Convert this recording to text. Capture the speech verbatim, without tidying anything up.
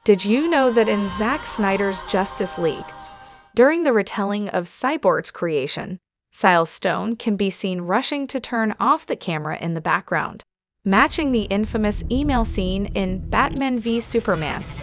Did you know that in Zack Snyder's Justice League, during the retelling of Cyborg's creation, Silas Stone can be seen rushing to turn off the camera in the background, matching the infamous email scene in Batman v Superman?